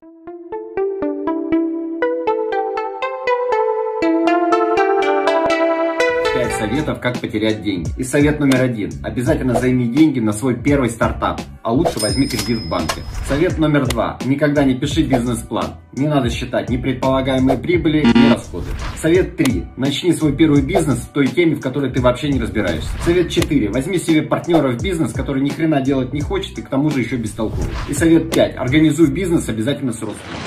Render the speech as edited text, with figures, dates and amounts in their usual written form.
Советов, как потерять деньги. И совет номер 1. Обязательно займи деньги на свой первый стартап, а лучше возьми кредит в банке. Совет номер 2. Никогда не пиши бизнес-план. Не надо считать ни предполагаемые прибыли, ни расходы. Совет 3. Начни свой первый бизнес в той теме, в которой ты вообще не разбираешься. Совет 4. Возьми себе партнера в бизнес, который ни хрена делать не хочет и к тому же еще бестолковый. И совет 5. Организуй бизнес обязательно с родственниками.